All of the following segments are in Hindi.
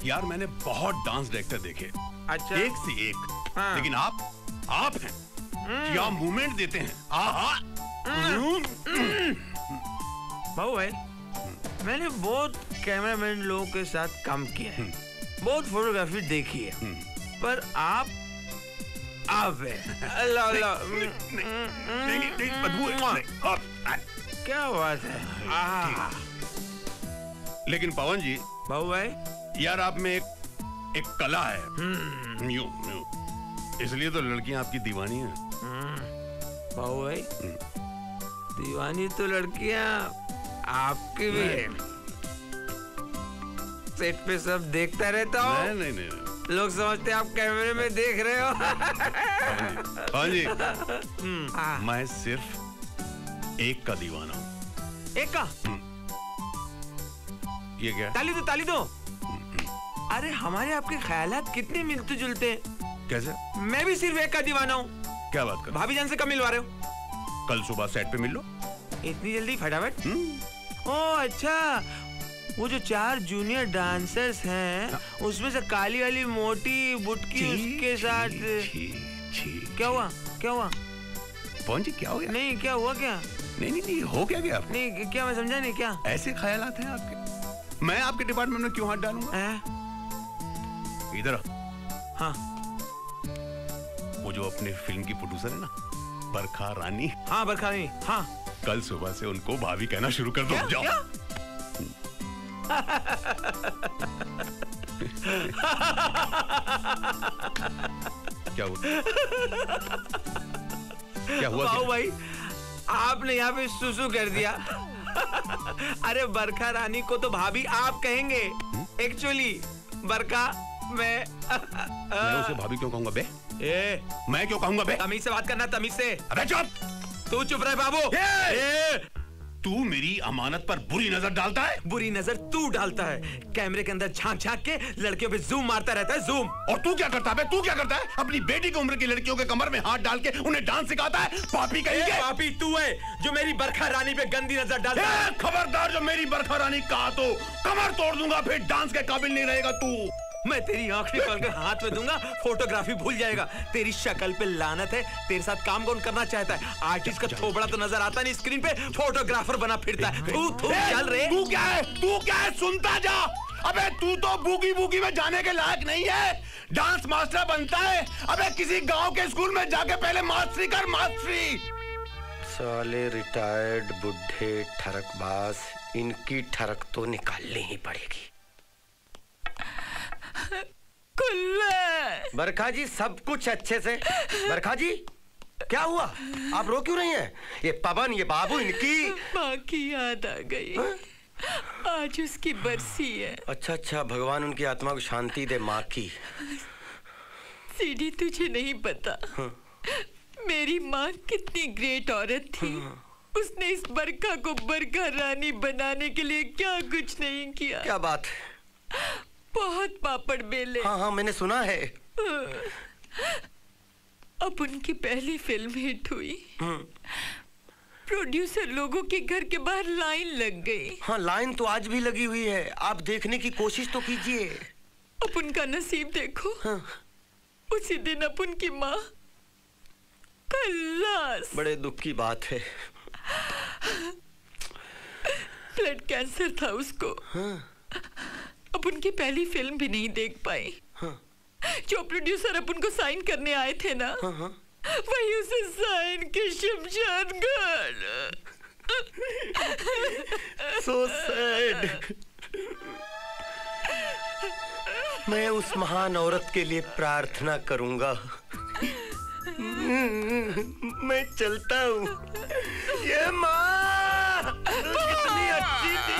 यार मैंने बहुत डांस डायरेक्टर देखे, अच्छा, एक से एक। हाँ। लेकिन आप हैं क्या मूवमेंट देते हैं। बाबू भाई, मैंने बहुत कैमरामैन लोगों के साथ काम किया है, बहुत फोटोग्राफी देखी है, पर आप है। अल्लाह अल्लाह, क्या बात है। लेकिन पवन जी, बाबू भाई, यार आप में एक कला है, न्यू इसलिए तो लड़कियां आपकी दीवानी हैं। बाबू भाई, दीवानी तो लड़कियां आपकी भी है। सेट पे सब देखता रहता हूँ। नहीं। लोग समझते हैं आप कैमरे में देख रहे हो। हाँ जी, मैं सिर्फ एक का दीवाना हूँ। एक का? ये क्या? ताली दो। अरे हमारे आपके ख्यालात कितने मिलते जुलते हैं। कैसे? मैं भी सिर्फ एक का दीवाना हूँ। क्या बात कर? भाभी जान से कब मिलवा रहे हो? कल सुबह सेट पे मिल लो। इतनी जल्दी फटाफट? ओह अच्छा, वो जो 4 जूनियर डांसर्स हैं, उसमें से काली वाली मोटी बुटकी उसके साथ। क्या हुआ? पवन जी क्या हो गया? नहीं, क्या हुआ? क्या नहीं हो क्या गया? नहीं, क्या मैं समझा नहीं। क्या ऐसे ख्यालात हैं आपके? मैं आपके डिपार्टमेंट में क्यों हाथ डालूंगा? इधर। हाँ, वो जो अपने फिल्म की प्रोड्यूसर है ना, बरखा रानी। हाँ बरखा रानी, हाँ। कल सुबह से उनको भाभी कहना शुरू कर दो। जाओ। क्या हुआ? बाबू भाई, आपने यहाँ पे सुसु कर दिया। अरे बरखा रानी को तो भाभी आप कहेंगे। एक्चुअली बरखा मैं उसे भाभी क्यों कहूंगा बे? मैं क्यों कहूंगा बे? तमीज से बात करना, तमीज से। अबे चुप! तू चुप रहे बाबू। तू मेरी अमानत पर बुरी नजर डालता है। बुरी नजर तू डालता है, कैमरे के अंदर झांक के लड़कियों पे जूम मारता रहता है, जूम। और तू क्या करता है? तू क्या करता है? अपनी बेटी की उम्र की लड़कियों के कमर में हाथ डाल के उन्हें डांस सिखाता है। पापी कहीं पापी तू है जो मेरी बरखा रानी पे गंदी नजर डालता है। खबरदार, जो मेरी बरखा रानी कहा तो कमर तोड़ दूंगा, फिर डांस के काबिल नहीं रहेगा तू। मैं तेरी आंख निकाल कर हाथ में दूंगा, फोटोग्राफी भूल जाएगा। तेरी शक्ल पे लानत है, तेरे साथ काम कौन करना चाहता है? आर्टिस्ट का थोबड़ा तो नजर आता नहीं स्क्रीन पे, फोटोग्राफर बना फिरता है। तू चल रे। तू क्या है? सुनता जा। अबे तू तो बूगी में जाने के लायक नहीं है। डांस मास्टर बनता है। अबे किसी गांव के स्कूल में जाके पहले मास्टरी कर, मास्टरी। साले रिटायर्ड बुढ़े ठरकबाज, इनकी ठरक तो निकालनी ही पड़ेगी। बरखा जी, सब कुछ अच्छे से। बरखा जी, क्या हुआ? आप रो क्यों रही हैं? ये पवन, ये बाबू, इनकी माँ की याद आ गई। आज उसकी बरसी है। अच्छा, भगवान उनकी आत्मा को शांति दे। माँ की सीढ़ी, तुझे नहीं पता मेरी माँ कितनी ग्रेट औरत थी। उसने इस बरखा को बरखा रानी बनाने के लिए क्या कुछ नहीं किया। क्या बात? बहुत पापड़ बेले। हाँ, मैंने सुना है। अब उनकी पहली फिल्म हिट हुई। प्रोड्यूसर लोगों के घर के बाहर लाइन लग गई। हाँ, लाइन तो आज भी लगी हुई है। आप देखने की कोशिश तो कीजिए। अब उनका नसीब देखो। हाँ। उसी दिन अब उनकी माँ खल्लास। बड़े दुख की बात है। ब्लड कैंसर था उसको। हाँ। अब उनकी पहली फिल्म भी नहीं देख पाई। हाँ। जो प्रोड्यूसर अब उनको साइन करने आए थे ना, हाँ। वही उसे साइन के शमशान घाट। So sad. मैं उस महान औरत के लिए प्रार्थना करूंगा। मैं चलता हूँ। ये माँ कितनी अच्छी थी।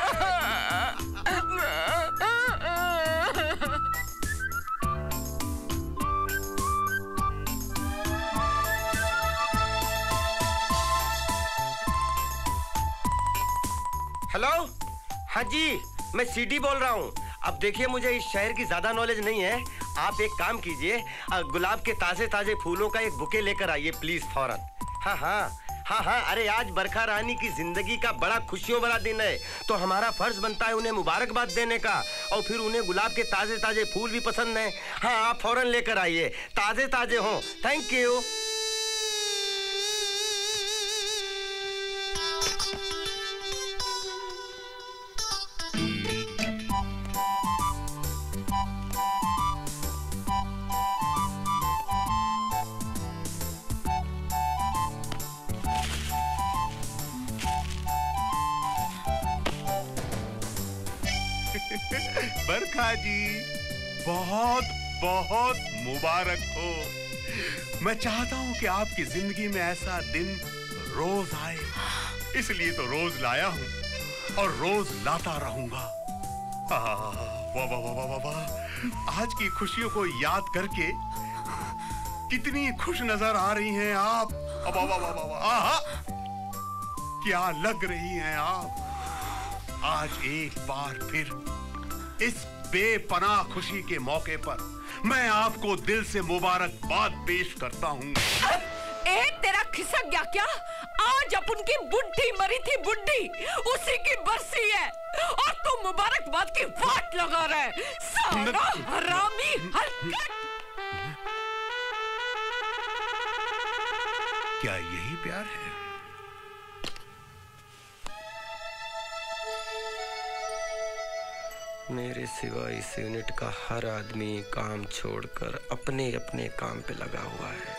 हेलो, हाँ जी, मैं सीडी बोल रहा हूँ। अब देखिए, मुझे इस शहर की ज्यादा नॉलेज नहीं है। आप एक काम कीजिए, गुलाब के ताजे ताजे फूलों का एक बुके लेकर आइए प्लीज, फौरन। हाँ, अरे आज बरखा रानी की जिंदगी का बड़ा खुशियों भरा दिन है, तो हमारा फर्ज बनता है उन्हें मुबारकबाद देने का। और फिर उन्हें गुलाब के ताजे ताजे फूल भी पसंद हैं। हाँ, आप फौरन लेकर आइए, ताजे ताजे हों। Thank you. बरखा जी, बहुत बहुत मुबारक हो। मैं चाहता हूं कि आपकी जिंदगी में ऐसा दिन रोज आए, इसलिए तो रोज लाया हूं और रोज लाता रहूंगा। वाह वाह वाह वाह वाह वाह, आज की खुशियों को याद करके कितनी खुश नजर आ रही हैं आप। वाह वाह वाह वाह, आहा, क्या लग रही हैं आप। आज एक बार फिर इस बेपनाह खुशी के मौके पर मैं आपको दिल से मुबारकबाद पेश करता हूँ। तेरा खिसक गया क्या? आज अपन की बुड्ढी मरी थी, बुड्ढी, उसी की बरसी है और तू मुबारकबाद की वाट लगा रहा है, साला हरामी हरकत। क्या यही प्यार है? मेरे सिवा इस यूनिट का हर आदमी काम छोड़कर अपने अपने काम पे लगा हुआ है।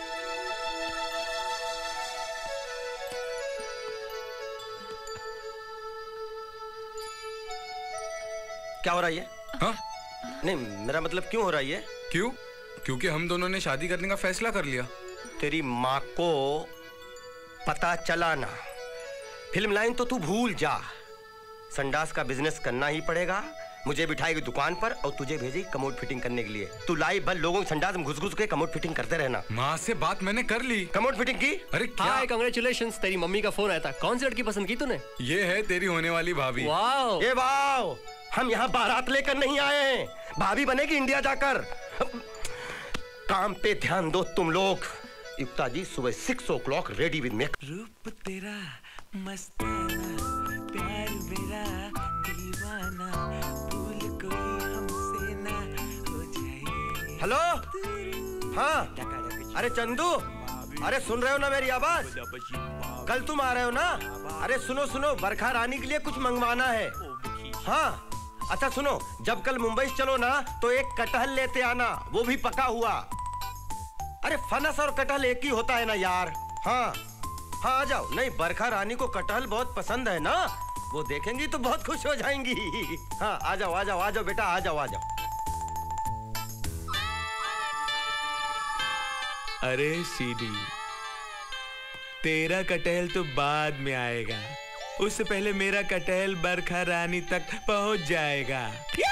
क्या हो रहा है? हाँ? नहीं, मेरा मतलब क्यों हो रहा है? क्यों? क्योंकि हम दोनों ने शादी करने का फैसला कर लिया। तेरी माँ को पता चला ना। फिल्म लाइन तो तू भूल जा। संडास का बिजनेस करना ही पड़ेगा। मुझे बिठाएगी दुकान पर और तुझे भेजेगी कमोड फिटिंग करने के लिए। तू लाइव भर लोगों के संडास में घुस घुस के कमोड फिटिंग करते रहना। माँ से बात मैंने कर ली। कमोड फिटिंग की? अरे क्या? हाय, कांग्रेचुलेशंस, तेरी मम्मी का फोन आया था। कौन सी लड़की पसंद की तूने? ये है तेरी होने वाली भाभी। वाओ। ये वाओ, हम यहाँ बारात लेकर नहीं आए हैं। भाभी बनेगी इंडिया जाकर। काम पे ध्यान दो तुम लोग। युक्ता जी, सुबह 6 o'clock रेडी विद मी। रूप तेरा मस्ताना, प्यार मेरा दीवाना, भूल कोई हमसे ना हो जाए। हेलो, हाँ, अरे चंदू, अरे सुन रहे हो ना मेरी आवाज? कल तुम आ रहे हो ना? अरे सुनो सुनो, बरखा रानी के लिए कुछ मंगवाना है। हाँ, अच्छा सुनो, जब कल मुंबई चलो ना तो एक कटहल लेते आना, वो भी पका हुआ। अरे फनस और कटहल एक ही होता है ना यार। हाँ हाँ, आ जाओ। नहीं, बरखा रानी को कटहल बहुत पसंद है ना, वो देखेंगी तो बहुत खुश हो जाएंगी। हाँ, आ जाओ आ जाओ आ जाओ बेटा, आ जाओ आ जाओ। अरे सीडी, तेरा कटहल तो बाद में आएगा, उससे पहले मेरा कटहल बरखा रानी तक पहुंच जाएगा।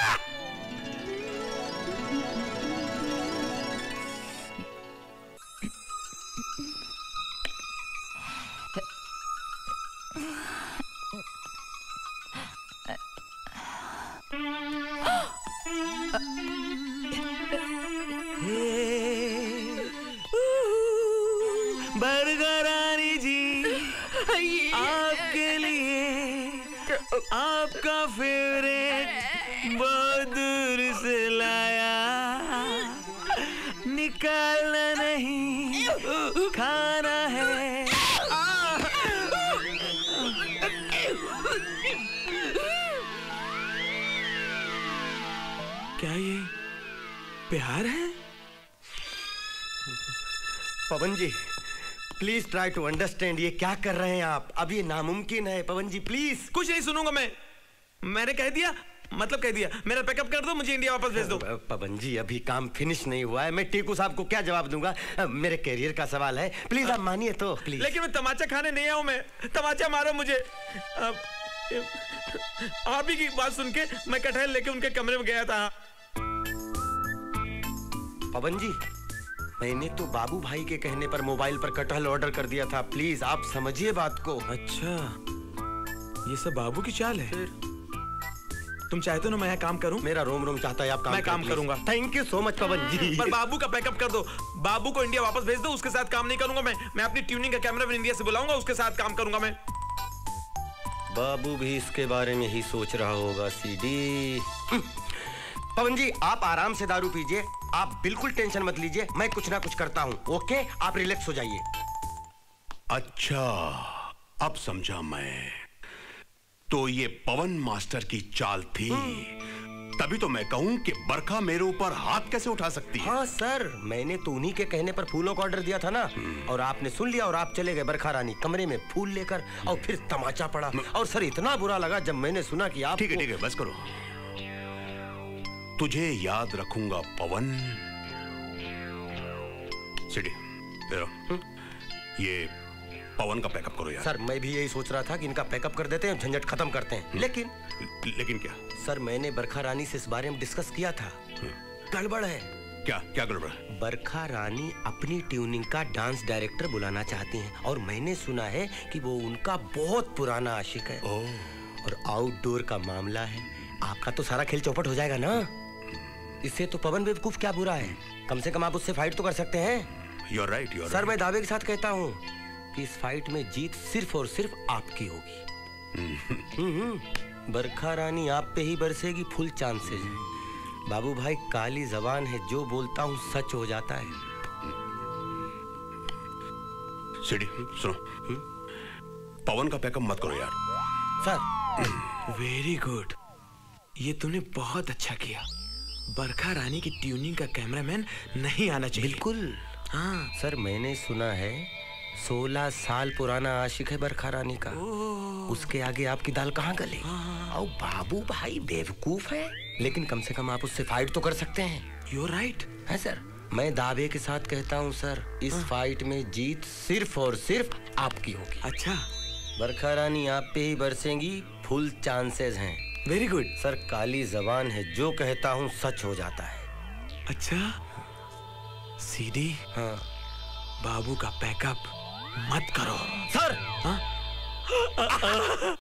बरखा रानी जी, आपके लिए आपका फेवरेट बहुत दूर से लाया, निकालना नहीं, खाना है। क्या ये प्यार है? Pawan ji, please try to understand. ये क्या कर रहे हैं आप? अब ये नामुमकिन है पवन जी, प्लीज। कुछ नहीं सुनूंगा मैंने कह दिया, मतलब कह दिया। मेरा पैकअप कर दो, मुझे इंडिया वापस भेज दो। पवन जी, अभी काम फिनिश नहीं हुआ है। मैं टीकू साहब को क्या जवाब दूंगा? मेरे कैरियर का सवाल है, प्लीज आप मानिए तो प्लीज। लेकिन मैं तमाचा खाने नहीं आया हूं, मैं तमाचा मारो मुझे। आप ही की बात सुन के मैं कटहल लेके उनके कमरे में गया था। पवन जी, मैंने तो बाबू भाई के कहने पर मोबाइल पर कटहल ऑर्डर कर दिया था। प्लीज आप समझिए बात को। अच्छा, ये सब बाबू की चाल है। तुम चाहते हो ना मैं यहाँ काम करूं? मेरा रोम रोम चाहता है आप काम। मैं काम करूंगा। Thank you so much Pawan ji. पर बाबू का पैकअप कर दो, बाबू को इंडिया वापस भेज दो, उसके साथ काम नहीं करूंगा मैं अपनी ट्यूनिंग का कैमरा भी इंडिया से बुलाऊंगा, उसके साथ काम करूंगा मैं। बाबू भी इसके बारे में ही सोच रहा होगा सीडी। पवन जी आप आराम से दारू पीजिए, आप बिल्कुल टेंशन मत लीजिए, मैं कुछ ना कुछ करता हूँ। ओके, आप रिलैक्स हो जाइए। अच्छा, अब समझा मैं। तो ये पवन मास्टर की चाल थी। तभी तो मैं कहूं कि बरखा मेरे ऊपर हाथ कैसे उठा सकती है। हाँ सर, मैंने तो उन्हीं के कहने पर फूलों का ऑर्डर दिया था ना, और आपने सुन लिया और आप चले गए बरखा रानी कमरे में फूल लेकर, और फिर तमाचा पड़ा। और सर इतना बुरा लगा जब मैंने सुना कि आप। ठीक है बस करो। तुझे याद रखूंगा पवन। सीडी ये पवन का पैकअप करो यार। सर मैं भी यही सोच रहा था कि इनका पैकअप कर देते हैं, झंझट खत्म करते हैं। लेकिन क्या? सर मैंने बरखा रानी से इस बारे में डिस्कस किया था। गड़बड़ है। क्या गड़बड़ है? बरखा रानी अपनी ट्यूनिंग का डांस डायरेक्टर बुलाना चाहती हैं, और मैंने सुना है कि वो उनका बहुत पुराना आशिक है। और आउटडोर का मामला है, आपका तो सारा खेल चौपट हो जाएगा ना। इससे तो पवन बेवकूफ क्या बुरा है, कम से कम आप उससे फाइट तो कर सकते हैं। You're right. सर मैं दावे के साथ कहता हूँ कि इस फाइट में जीत सिर्फ और सिर्फ आपकी होगी। बरखा रानी आप पे ही बरसेगी, फुल चांसेस हैं। बाबू भाई काली जबान है, जो बोलता हूँ सच हो जाता है। सीडी सुनो, पवन का पैकअप मत करो यार। सर वेरी गुड, ये तूने बहुत अच्छा किया। बरखा रानी की ट्यूनिंग का कैमरामैन नहीं आना चाहिए। बिल्कुल। हाँ सर मैंने सुना है 16 साल पुराना आशिक है बरखा रानी का। उसके आगे आपकी दाल कहाँ गले। और बाबू भाई बेवकूफ है, लेकिन कम से कम आप उससे फाइट तो कर सकते हैं। यू राइट है सर, मैं दावे के साथ कहता हूँ सर, इस फाइट में जीत सिर्फ और सिर्फ आपकी होगी। अच्छा, बरखा रानी आप पे ही बरसेंगी, फुल चांसेस हैं। वेरी गुड सर काली जबान है, जो कहता हूँ सच हो जाता है। अच्छा सीडी, हाँ बाबू का पैकअप मत करो सर। हाँ?